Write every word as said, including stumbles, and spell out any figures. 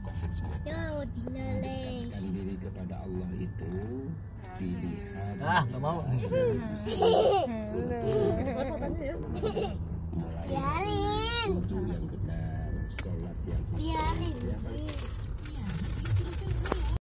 covid sembilan belas. Yo, dileleh. Mendekatkan diri kepada Allah itu dilihat. Ah, nggak mau. Mulai Biarin. wudhu yang benar, sholat yang Biarin. benar.